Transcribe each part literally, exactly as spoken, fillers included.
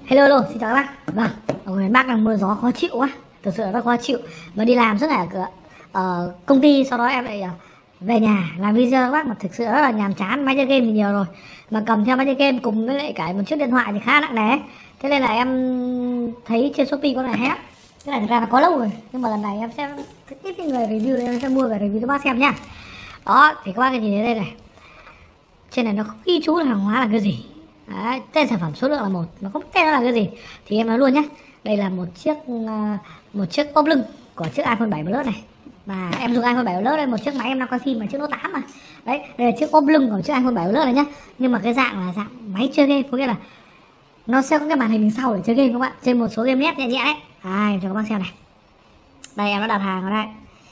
Hello, hello, xin chào các bác. Vâng, ở ngoài Bắc đang mưa gió khó chịu quá, thực sự là rất khó chịu. Mà đi làm rất là ở uh, công ty, sau đó em lại uh, về nhà làm video các bác, mà thực sự rất là nhàm chán. Máy chơi game thì nhiều rồi, mà cầm theo máy chơi game cùng với lại cả một chiếc điện thoại thì khá nặng nề. Thế nên là em thấy trên Shopee có này hết. Cái này thực ra là có lâu rồi, nhưng mà lần này em sẽ ít cái người review nên em sẽ mua về review cho bác xem nhá. Đó, thì các bác nhìn thấy đây này, trên này nó không ghi chú là hàng hóa là cái gì. Đấy, tên sản phẩm số lượng là một, nó không tên nó là cái gì thì em nói luôn nhé. Đây là một chiếc uh, một chiếc ốp lưng của chiếc iPhone bảy Plus này, và em dùng iPhone bảy Plus đây, một chiếc máy em đang quay phim mà chiếc Note tám mà. Đấy, đây là chiếc ốp lưng của chiếc iPhone bảy Plus này nhá. Nhưng mà cái dạng là dạng máy chơi game, có nghĩa là nó sẽ có cái màn hình đằng sau để chơi game các bạn, trên một số game net nhẹ nhẹ đấy. À, em cho các bác xem này. Đây em đã đặt hàng ở đây.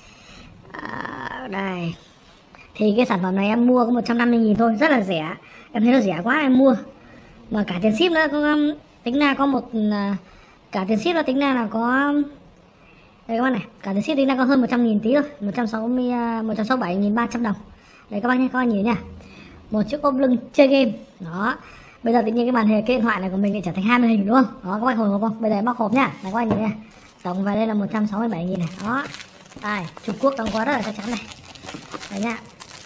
À, đây. Thì cái sản phẩm này em mua có một trăm năm mươi nghìn thôi, rất là rẻ. Em thấy nó rẻ quá em mua. Mà cả tiền ship nữa, có, tính ra có một cả tiền ship nó tính ra là có đây các bạn này, cả tiền ship tính ra có hơn một trăm nghìn tí thôi, một trăm sáu mươi một trăm sáu mươi bảy nghìn ba trăm đồng. Đây các bác nhé, các bác nhìn nha. Một chiếc ốp lưng chơi game. Đó. Bây giờ tự nhiên cái màn hình cái điện thoại này của mình lại trở thành hai mươi hình đúng không? Đó các bác hồi hộp không? Bây giờ em bóc hộp nhá. Đây các bác nhìn nha. Tổng về đây là một trăm sáu mươi bảy nghìn này. Đó. Đây, Trung Quốc đóng gói rất là chắc chắn này. Đây nha.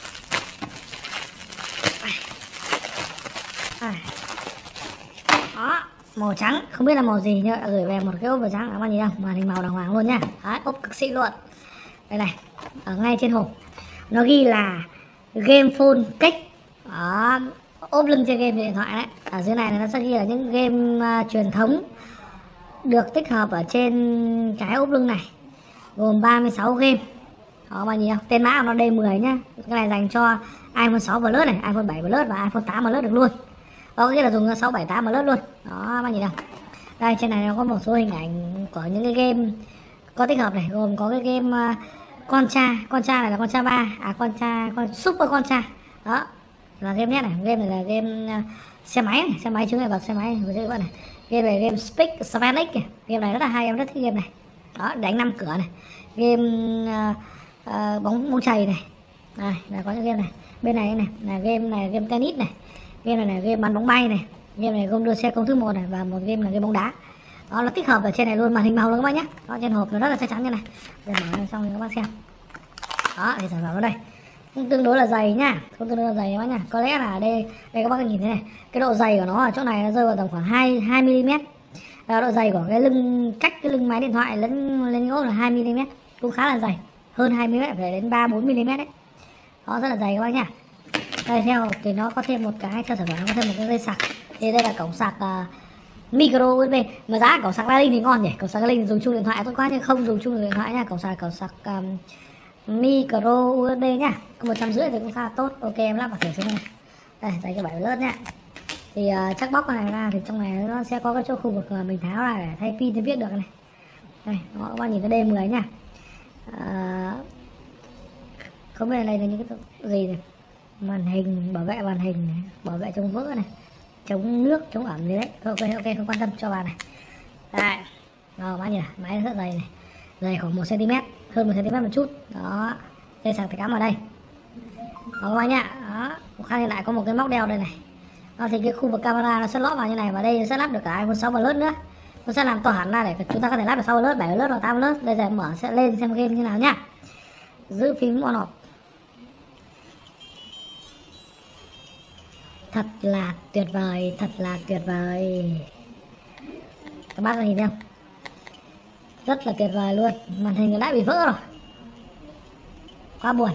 Đó, màu trắng, không biết là màu gì nhưng gửi về một cái ốp màu trắng, các bạn nhìn không? Màn hình màu đàng hoàng luôn nha. Đấy, ốp cực xịn luôn. Đây này, ở ngay trên hộp nó ghi là game phone cách. Đó, ốp lưng chơi game điện thoại đấy. Ở dưới này nó sẽ ghi là những game uh, truyền thống được tích hợp ở trên cái ốp lưng này, gồm ba mươi sáu game. Đó, các bạn nhìn không? Tên mã của nó D mười nhá. Cái này dành cho iPhone sáu Plus này, iPhone bảy Plus và iPhone tám Plus được luôn. Đó, nghĩa là dùng sáu bảy tám Plus luôn. Đó, bạn nhìn không? Đây, trên này nó có một số hình ảnh của những cái game có tích hợp này, gồm có cái game uh, Contra, Contra này là Contra ba, à Contra, con Super Contra. Đó, là game net này, game này là game uh, xe máy này, xe máy chứng này vào xe máy này, này. Game này game Speak Spanish này. Game này rất là hay, em rất thích game này. Đó, đánh năm cửa này. Game uh, uh, bóng bóng chày này. Đây, là có những game này. Bên này này là game này game tennis này. Game này là game bắn bóng bay này, game này gồm đua xe công thức một này, và một game là game bóng đá. Đó, nó tích hợp ở trên này luôn, màn hình màu luôn các bác nhé. Đó, trên hộp nó rất là chắc chắn như này. Để mở xong thì các bác xem. Đó, thì sản phẩm ở đây cũng tương đối là dày nhá, không tương đối là dày các bác nhá. Có lẽ là đây đây các bác nhìn thấy này, cái độ dày của nó ở chỗ này nó rơi vào tầm khoảng hai hai mi li mét. Đó, độ dày của cái lưng, cách cái lưng máy điện thoại lên lên ốp là hai mi li mét, cũng khá là dày, hơn hai mi li mét, phải đến ba bốn mi li mét đấy. Đó, rất là dày các bác nhá. Đây, theo thì nó có thêm một cái, theo sản phẩm nó có thêm một cái dây sạc. Thì đây là cổng sạc uh, micro u ét bê, mà giá cổng sạc Lighting thì ngon nhỉ. Cổng sạc Lighting dùng chung điện thoại tốt quá, nhưng không dùng chung điện thoại nha. Cổng sạc cổng sạc um, micro u ét bê nhá, có một trăm rưỡi thì cũng khá là tốt. Ok, em lắp vào thử xem này. Đây, dây cái bảy lớp nhá. Thì uh, chắc bóc cái này ra thì trong này nó sẽ có cái chỗ khu vực mà mình tháo ra để thay pin thì viết được này. Đây, đó, các bạn nhìn cái D mười nhá. Uh, không biết là đây là những cái gì này. Màn hình, bảo vệ màn hình này, bảo vệ chống vỡ này, chống nước, chống ẩm gì đấy. Ok, ok, không quan tâm, cho vào này. Đây, rồi bác nhỉ, máy rất dày này, dày khoảng một xăng ti mét, hơn một xăng ti mét một chút. Đó, dây sạc thì cắm ở đây. Đó bác nhá, đó, khác hiện lại có một cái móc đeo đây này. Đó, thì cái khu vực camera nó sẽ lót vào như này, và đây sẽ lắp được cả iPhone sáu Plus nữa. Nó sẽ làm to hẳn ra để chúng ta có thể lắp được sáu Plus, bảy Plus và tám Plus. Bây giờ mở sẽ lên xem game như nào nhá. Giữ phím on off. Thật là tuyệt vời, thật là tuyệt vời. Các bác nhìn thấy không? Rất là tuyệt vời luôn. Màn hình đã bị vỡ rồi, quá buồn.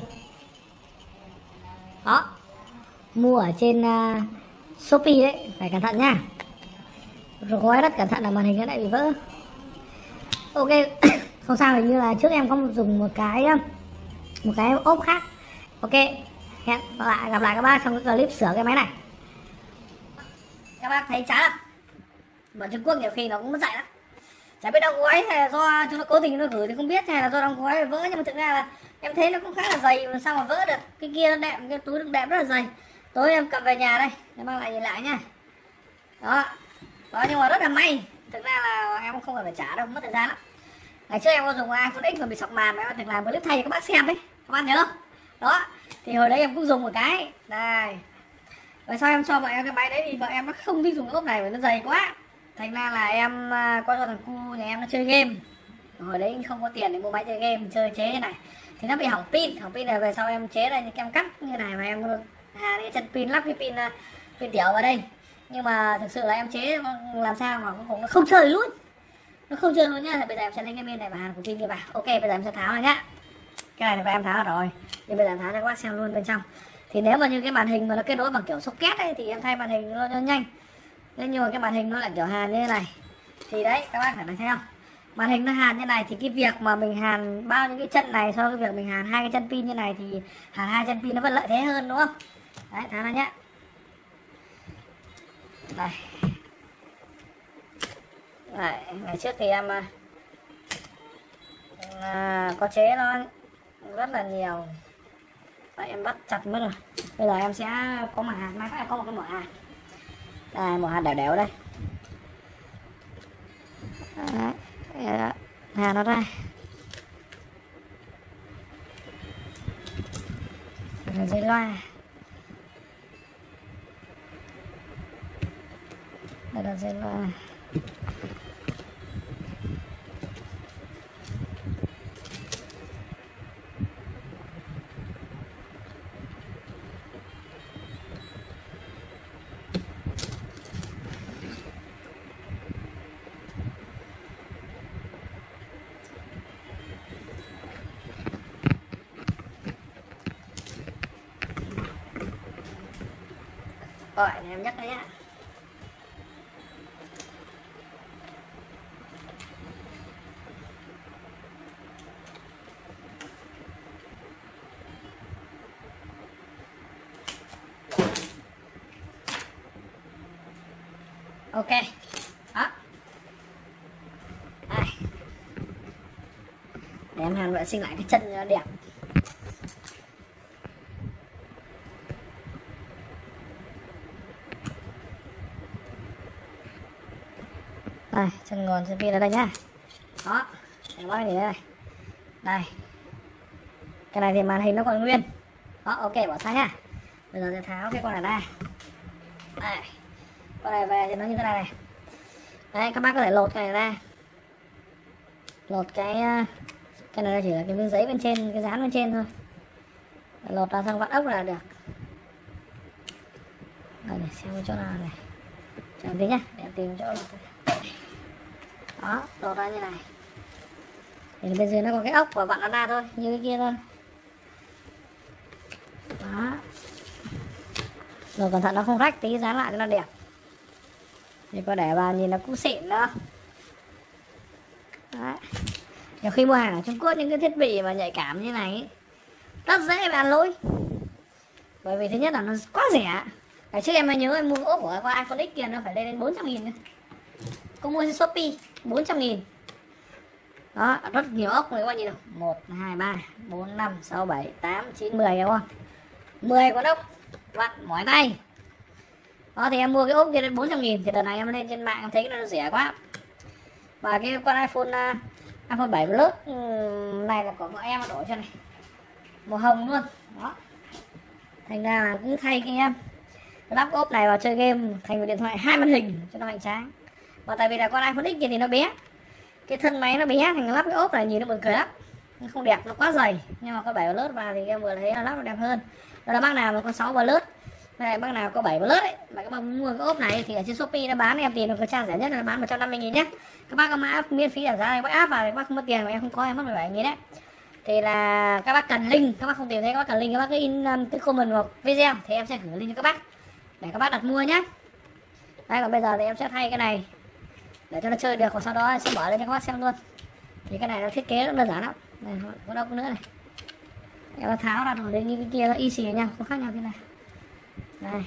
Đó, mua ở trên uh, Shopee đấy, phải cẩn thận nha. Rồi gói rất cẩn thận là màn hình nó đã bị vỡ. Ok, không sao, hình như là trước em có dùng một cái một cái ốp khác. Ok, hẹn lại gặp lại các bác trong cái clip sửa cái máy này. Các bác thấy chán không? Bọn Trung Quốc nhiều khi nó cũng mất dạy lắm. Chả biết đóng gói hay là do chúng nó cố tình nó gửi thì không biết, hay là do đóng gói vỡ, nhưng mà thực ra là em thấy nó cũng khá là dày, mà sao mà vỡ được. Cái kia nó đẹp, cái túi đựng đẹp rất là dày. Tối em cầm về nhà đây, em mang lại nhìn lại nha. Đó. Đó, nhưng mà rất là may. Thực ra là em không cần phải trả đâu, mất thời gian lắm. Ngày trước em có dùng iPhone X mà bị sọc màn mà em từng làm clip thay cho các bác xem đấy. Các bác nhớ không? Đó. Thì hồi đấy em cũng dùng một cái. Đây. Rồi sao em cho vợ em cái máy đấy thì vợ em nó không thích dùng ốp này bởi nó dày quá. Thành ra là em à, có cho thằng cu nhà em nó chơi game, hồi đấy không có tiền để mua máy chơi game, chơi chế thế này thì nó bị hỏng pin. Hỏng pin là về sau em chế ra những em cắt như này, và em hà cái chân pin, lắp cái pin à, pin tiểu vào đây. Nhưng mà thực sự là em chế làm sao mà cũng nó không chơi luôn, nó không chơi luôn nhá. Bây giờ em sẽ lấy cái pin này và hàn của pin kia vào. Ok, bây giờ em sẽ tháo này nhá. Cái này là em tháo rồi, nhưng bây giờ em tháo cho các bác xem luôn bên trong. Thì nếu mà như cái màn hình mà nó kết nối bằng kiểu socket ấy thì em thay màn hình nó, nó nhanh. Thế nhưng mà cái màn hình nó lại kiểu hàn như thế này thì đấy các bác phải thấy không, màn hình nó hàn như này thì cái việc mà mình hàn bao nhiêu cái chân này so với việc mình hàn hai cái chân pin như này thì hàn hai chân pin nó vẫn lợi thế hơn, đúng không? Đấy, tháo ra nhé. Đây. Đấy, ngày trước thì em à, có chế nó rất là nhiều. Đấy, em bắt chặt mất rồi. Bây giờ em sẽ có một hạt, mai có một cái mỏ hạt. Đây, một hạt đều đều đây. Đấy, hạt nó ra. Rồi dây loa. Đây là dây loa. Rồi, để em nhắc đấy nhá. Ok. Đó. Đây. Để em hàn vệ sinh lại cái chân cho nó đẹp. Đây, chân nguồn chân pin ở đây nhá. Đó, để bác nhìn đây này. Đây. Cái này thì màn hình nó còn nguyên. Đó, ok, bỏ sang nhá. Bây giờ sẽ tháo cái con này ra. Đây. Con này về thì nó như thế này này. Đấy, các bác có thể lột cái này ra. Lột cái cái này chỉ là cái miếng giấy bên trên, cái dán bên trên thôi. Lột ra sang vặn ốc là được. Đây này, xem chỗ nào này. Chờ tí nhá, để em tìm chỗ lột. Đó, lột ra như này. Thì bên dưới nó có cái ốc và vặn nó ra thôi, như cái kia thôi. Đó. Rồi cẩn thận nó không rách, tí dán lại cho nó đẹp. Thì có để vào nhìn nó cũng xịn nữa. Đấy. Nhiều khi mua hàng ở Trung Quốc những cái thiết bị mà nhạy cảm như này ấy, rất dễ bị ăn lỗi. Bởi vì thứ nhất là nó quá rẻ. Ngày trước em nhớ em mua ốp của con iPhone X kia nó phải lên đến bốn trăm nghìn nữa. Có mua trên Shopee bốn trăm nghìn. Đó, rất nhiều ốc này các bạn nhìn nào. một, hai, ba, bốn, năm, sáu, bảy, tám, chín, mười đúng không? mười con ốc vặn mỏi tay. Đó thì em mua cái ốp kia đến bốn trăm nghìn. Thì đợt này em lên trên mạng em thấy nó rẻ quá. Và cái con iPhone uh, iPhone bảy Plus um, này là của bọn em đổi cho này, màu hồng luôn. Đó. Thành ra là cứ thay cái em lắp ốp này vào chơi game thành một điện thoại hai màn hình cho nó hoành tráng. Và tại vì là con iPhone X kia thì nó bé, cái thân máy nó bé, thành lắp cái ốp này nhìn nó buồn cười lắm, nó không đẹp, nó quá dày. Nhưng mà có bảy Plus vào thì em vừa thấy là lắp nó đẹp hơn. Đó là bác nào mà có sáu Plus, này bác nào có bảy Plus ấy mà các bác mua cái ốp này thì ở trên Shopee nó bán em tiền, nó có trang rẻ nhất là bán một trăm năm mươi nghìn nhé. Các bác có mã miễn phí giảm giá này, bác áp vào thì các bác không mất tiền, mà em không có em mất mười bảy nghìn đấy. Thì là các bác cần link, các bác không tìm thấy các bác cần link, các bác cứ in um, cái comment vào video thì em sẽ gửi link cho các bác để các bác đặt mua nhé. Đây, còn bây giờ thì em sẽ thay cái này để cho nó chơi được, còn sau đó sẽ mở lên cho các bác xem luôn. Thì cái này nó thiết kế rất đơn giản lắm. Này, có đâu nữa này. Em tháo ra rồi đến như cái kia nó y xì nhau, không khác nhau thế này. Đây.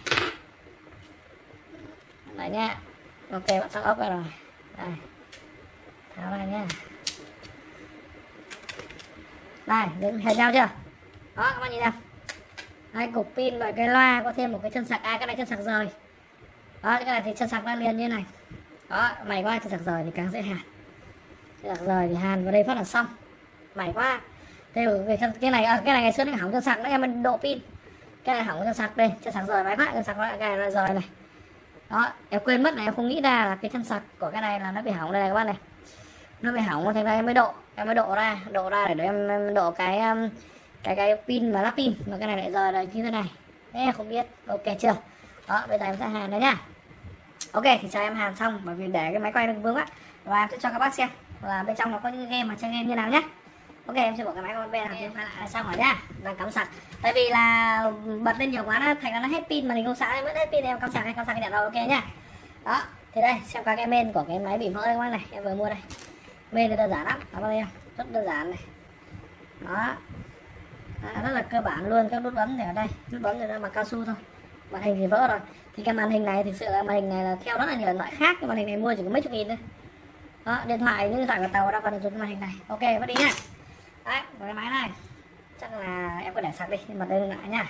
Đây nha. Ok, bạn xong ốc ra rồi. Đây. Tháo ra nha. Đây, đứng hệt nhau chưa? Đó, các bạn nhìn nào. Đây, cục pin và cái loa có thêm một cái chân sạc. À, cái này chân sạc rời. Đó, cái này thì chân sạc ra liền như này. Đó, mày quá, chân sạc rời thì càng dễ hàn. Chân sạc rời thì hàn vào đây phát là xong. Mày quá. Thế cái, cái này à, cái này ngày xưa nó hỏng chân sạc nữa em độ pin. Cái này hỏng chân sạc đây, chân sạc rời máy phát, chân sạc cái này nó rời này. Đó, em quên mất này, em không nghĩ ra là cái chân sạc của cái này là nó bị hỏng đây này các bạn này. Nó bị hỏng, thành ra em mới độ, em mới độ ra, độ ra để em, em độ cái um, cái cái pin và lắp pin, mà cái này lại giờ là như thế này. Đấy, không biết. Ok chưa? Đó, bây giờ em sẽ hàn đấy nhá. Ok, thì cho em hàn xong, bởi vì để cái máy quay nó vướng á, và em sẽ cho các bác xem là bên trong nó có những game mà chơi game như nào nhá. Ok, em sẽ bỏ cái máy qua bên này, em quay lại xong rồi nhá, đang cắm sạc. Tại vì là bật lên nhiều quá nó thành ra nó hết pin mà mình không sạc, em mất hết pin, em cắm sạc hay cắm sạc cái điện rồi. Ok nhá. Đó, thì đây xem qua cái main của cái máy bị vỡ đây các bác này, em vừa mua đây. Main thì đơn giản lắm, các bác em, rất đơn giản này. Đó, à, rất là cơ bản luôn. Các nút bấm thì ở đây, nút bấm thì là bằng cao su thôi. Màn hình thì vỡ rồi. Thì cái màn hình này thực sự là màn hình này là theo rất là nhiều loại khác, cái màn hình này mua chỉ có mấy chục nghìn thôi. Đó, điện thoại những điện thoại của tàu đa phần là dùng cái màn hình này. Ok, bắt đi nhá. Đấy, cái máy này chắc là em có để sạc đi, bật lên lại nhá.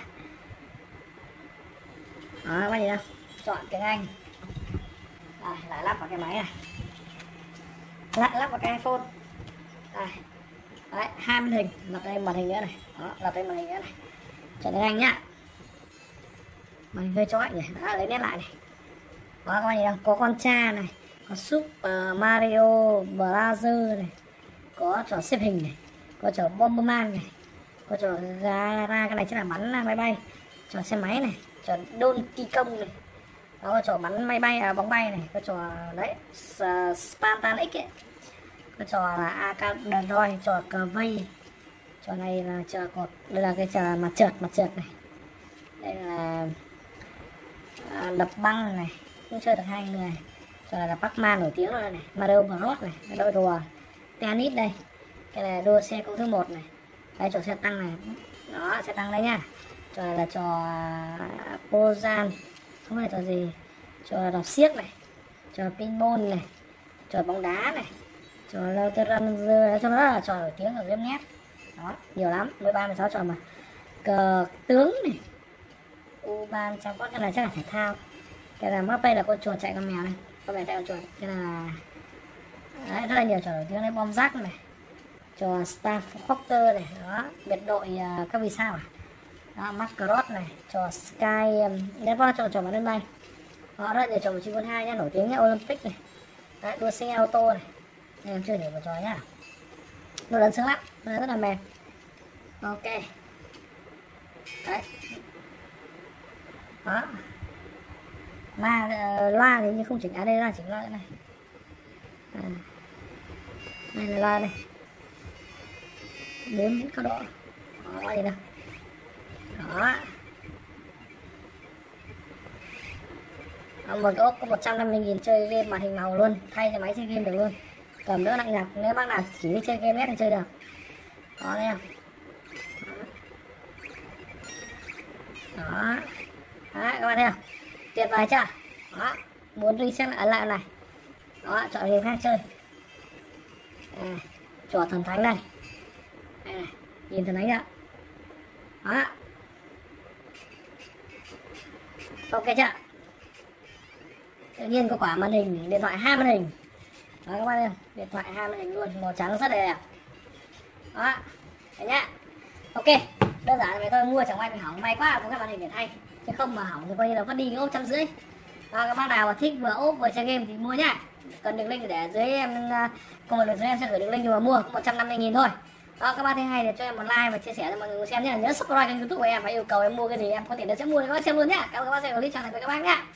Đó, bắt gì đâu, chọn tiếng Anh. Rồi, lại lắp vào cái máy này, lại lắp vào cái iPhone. Đây. Đấy, hai màn hình, lặp đây màn hình nữa này. Đó, lặp đây màn hình nữa này. Chọn tiếng Anh nhá. Màn hình hơi chói nhỉ. Đó, lấy nét lại này. Đó, các bạn nhìn đâu, có con cha này, có Super Mario Bros này, có trò xếp hình này, có trò Bomberman này, có trò ra ra cái này chắc là bắn máy bay, trò xe máy này, trò Donkey Kong này. Đó, có trò bắn máy bay, à, bóng bay này, có trò đấy Spartan X ấy, có trò là Arcadroid, trò cờ vây, trò này là trò cột, đây là cái trò mặt trượt, mặt trượt này, đây là à, đập băng này, cũng chơi được hai người, trò này là Pac-Man nổi tiếng rồi này, Mario Bros này, đội đùa, tennis đây, cái này đua xe công thứ một này, đây trò xe tăng này, đó xe tăng đây nha, trò này là trò Pozan, không phải trò gì, trò đọc xiếc này, trò pinball này, trò bóng đá này, trò Lotteran, cho nó là trò nổi tiếng ở game net. Đó, nhiều lắm, mười ba mười sáu trò mà. Cờ tướng này, u ban trong con, cái này chắc là thể thao, cái là map đây là con chuột chạy con mèo này, con mèo chạy con chuột, cái là đấy, rất là nhiều trò nổi tiếng đấy, bom rác này, trò Star Foxter này, đó biệt đội uh, các vì sao à, đó Macross này, trò Sky, um, đấy có trò trò bắn lên bay. Đó, rất là nhiều trò một bốn hai nhá, nổi tiếng nhá, Olympic này, đấy, đua xe ô tô này. Đây, em chưa để vào trò nhá, nó lớn sướng lắm, nó rất là mềm. Ok, đấy, đó, mà uh, loa thì như không chỉnh, à đây là chỉnh loa này, à, đây là loa này, bốn cao độ, đó gì đâu, đó. Một cái ốp có một trăm năm mươi nghìn chơi game màn hình màu luôn, thay cho máy chơi game được luôn, cầm đỡ nặng nhọc, nếu bác nào chỉ đi chơi game net thì chơi được. Đó đây em, đó, đó các bạn thấy không, tuyệt vời chưa? Đó, muốn reset lại lại này, đó chọn game khác chơi, à, trò thần thánh đây, đây này, nhìn thần thánh chưa? Đó, ok chưa? Tự nhiên có quả màn hình điện thoại hai màn hình. Đó các bạn em, điện thoại hai màn hình luôn, màu trắng rất là đẹp. Đó, đấy nhá. Ok, đơn giản là vậy thôi, mua chẳng may bị hỏng, may quá có cái màn hình để thay, chứ không mà hỏng thì coi như là mất đi cái ốp trăm rưỡi. Đó, các bác nào mà thích vừa ốp vừa chơi game thì mua nhá. Cần đường link để dưới em, cùng một lượt dưới em sẽ gửi đường link nhưng mà mua một trăm năm mươi nghìn thôi. Đó, các bác thấy hay thì cho em một like và chia sẻ cho mọi người xem nhé. Nhớ subscribe kênh YouTube của em và yêu cầu em mua cái gì em có thể được sẽ mua để các bác xem luôn nhá. Các bác xem clip chào tạm biệt các bác nhá.